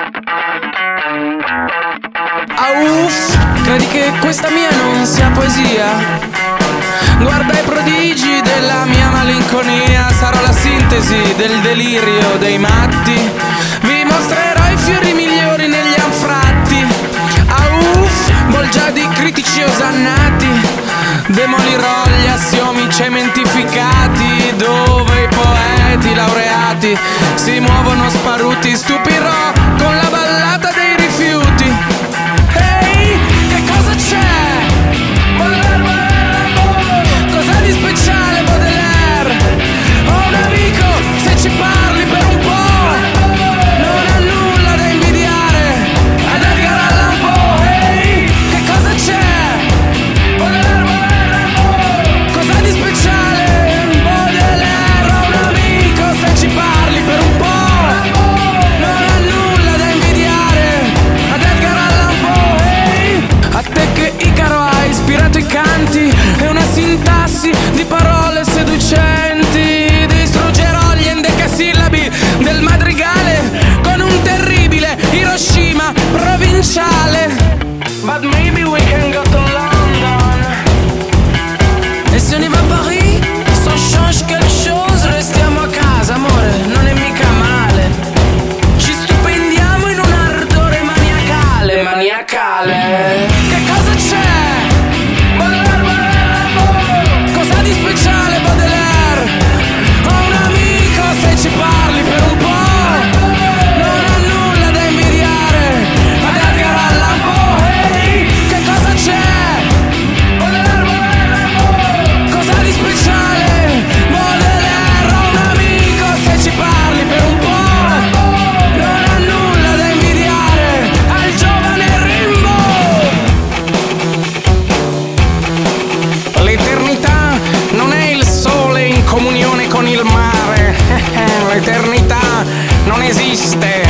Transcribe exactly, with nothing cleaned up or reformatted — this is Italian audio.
Auff, credi che questa mia non sia poesia? Guarda i prodigi della mia malinconia, sarò la sintesi del delirio dei matti. Vi mostrerò i fiori migliori negli anfratti. Auff, bolgiadi critici osannati. Demolirò gli assiomi cementificati, dove i poeti laureati si muovono sparuti. Stupirò con la ballata dei rifiuti. Ehi, che cosa c'è? Cosa di speciale Baudelaire? Ho un amico, se ci parli per un po' non ha nulla da invidiare ad Edgar Allan Poe. Ehi, che cosa c'è? Cosa di speciale Baudelaire? Ho un amico, se ci parli per un po' non ha nulla da invidiare ad Edgar Allan Poe. Ehi, a te che Icaro ha ispirato i canti e una sintassi di parole seducenti. Distruggerò gli endecasillabi del madrigale con un terribile Hiroshima provinciale. But maybe we can go to London. E se on y va a Paris, ça change quelque chose, restiamo a casa, amore, non è mica male. Ci stipendiamo in un ardore maniacale, maniacale. Che cosa c'è? Cosa di speciale Baudelaire? Ho un amico, se ci parli per un po' non ha nulla da invidiare ad Edgar Allan Poe. Ehi, che cosa c'è? Cosa di speciale Baudelaire? Ho un amico, se ci parli per un po' non ha nulla da invidiare al giovane Rimbaud. L'eternità non è il sole in comunione con il mare. L'eternità non esiste.